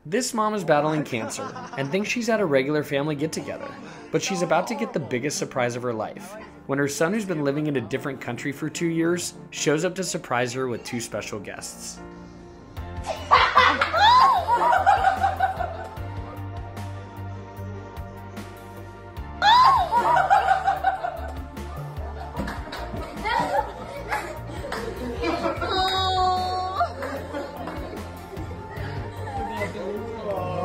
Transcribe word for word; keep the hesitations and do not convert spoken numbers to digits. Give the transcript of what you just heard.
This mom is battling cancer and thinks she's at a regular family get-together, but she's about to get the biggest surprise of her life when her son, who's been living in a different country for two years, shows up to surprise her with two special guests. Oh.